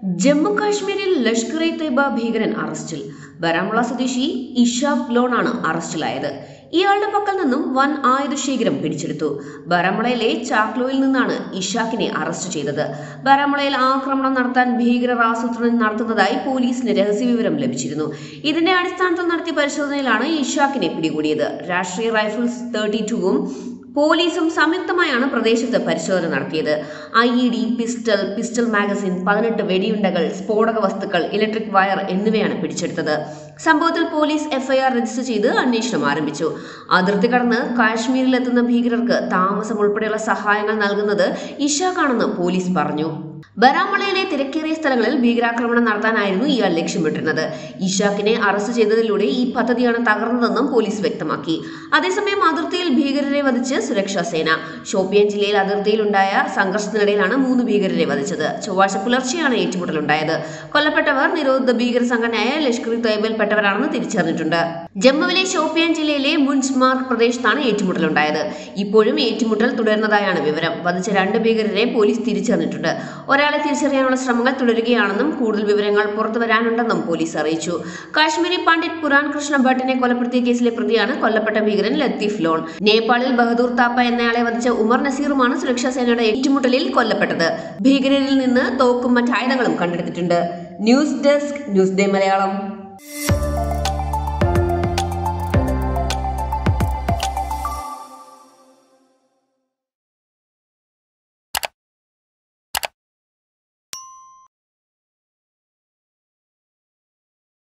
ജമ്മു കാശ്മീരിൽ ലഷ്കർ-ഇ-തയ്യിബ ഭീകരൻ അറസ്റ്റിൽ. ബാരാമുള്ള സ്വദേശി ഇഷാഖ് ലോണാണ് അറസ്റ്റിലായത്. ഇയാളുടെ പക്കൽ നിന്നും വൻ ആയുധശേഖരം പിടിച്ചെടുത്തു. ബാരാമുള്ളയിലെ ചാക്ലോയിൽ നിന്നാണ് ഇഷാഖിനെ അറസ്റ്റ് ചെയ്തത്. ബാരാമുള്ളയിൽ ആക്രമണം നടത്താൻ ഭീകരർ ആസൂത്രണം നടത്തുന്നതായി പോലീസിന് രഹസ്യവിവരം ലഭിച്ചിരുന്നു. ഇതിന്റെ അടിസ്ഥാനത്തിൽ നടത്തിയ പരിശോധനയിലാണ് ഇഷാഖിനെ പിടികൂടിയത്. രാഷ്ട്രീയ റൈഫിൾസ് 32ഉം പോലീസും സംയുക്തമായാണ് പ്രദേശത്ത് പരിശോധന നടത്തിയത്. IED, പിസ്റ്റൾ മാഗസിൻ, 18 വെടിയുണ്ടകൾ, സ്ഫോടക വസ്തുക്കൾ, ഇലക്ട്രിക് വയർ എന്നിവയാണ് പിടിച്ചെടുത്തത്. സംഭവത്തിൽ പോലീസ് FIR രജിസ്റ്റർ ചെയ്ത് അന്വേഷണം ആരംഭിച്ചു. അതിർത്തി കടന്ന് കാശ്മീരിലെത്തുന്ന ഭീകരർക്ക് താമസം ഉൾപ്പെടെയുള്ള സഹായങ്ങൾ നൽകുന്നത് ഇഷാഖാണെന്ന് പോലീസ് പറഞ്ഞു. ബാരാമുള്ളയിലെ തിരക്കേറിയ സ്ഥലങ്ങളിൽ ഭീകരാക്രമണം നടത്താനായിരുന്നു ഇയാൾ ലക്ഷ്യമിട്ടിരുന്നത്. ഇഷാഖിനെ അറസ്റ്റ് ചെയ്തതിലൂടെ ഈ പദ്ധതിയാണ് തകർന്നതെന്നും പോലീസ് വ്യക്തമാക്കി. അതേസമയം അതിർത്തിയിൽ ഭീകരരെ വധിച്ച് സുരക്ഷാ സേന. ഷോപ്പിയാൻ ജില്ലയിൽ അതിർത്തിയിലുണ്ടായ സംഘർഷത്തിനിടയിലാണ് 3 ഭീകരരെ വധിച്ചത്. ചൊവ്വാഴ്ച പുലർച്ചെയാണ് ഏറ്റുമുട്ടലുണ്ടായത്. കൊല്ലപ്പെട്ടവർ നിരോധിത ഭീകര സംഘടനയായ ലഷ്കർ-ഇ-തയ്യിബയിൽപ്പെട്ടവരാണെന്ന് തിരിച്ചറിഞ്ഞിട്ടുണ്ട്. ജമ്മുവിലെ ഷോപ്പിയാൻ ജില്ലയിലെ മുൻജ്മാർഗ് പ്രദേശത്താണ് ഏറ്റുമുട്ടലുണ്ടായത്. ഇപ്പോഴും ഏറ്റുമുട്ടൽ തുടരുന്നതായാണ് വിവരം. വധിച്ച 2 ഭീകരരെ പോലീസ് തിരിച്ചറിഞ്ഞിട്ടുണ്ട്. ഒരാളെ തിരിച്ചറിയാനുള്ള ശ്രമങ്ങൾ തുടരുകയാണെന്നും കൂടുതൽ വിവരങ്ങൾ പുറത്തുവരാനുണ്ടെന്നും പോലീസ് അറിയിച്ചു. കാശ്മീരി പണ്ഡിറ്റ് പുരാൻ കൃഷ്ണ ഭട്ടിനെ കൊലപ്പെടുത്തിയ കേസിലെ പ്രതിയാണ് കൊല്ലപ്പെട്ട ഭീകരൻ ലത്തീഫ് ലോൺ. നേപ്പാളിൽ ബഹദൂർ താപ്പ എന്നയാളെ വധിച്ച ഉമർ നസീറുമാണ് സുരക്ഷാ സേനയുടെ ഏറ്റുമുട്ടലിൽ കൊല്ലപ്പെട്ടത്. ഭീകരരിൽ നിന്ന് തോക്കും മറ്റായുധങ്ങളും കണ്ടെടുത്തിട്ടുണ്ട്. News desk, news day Malayalam.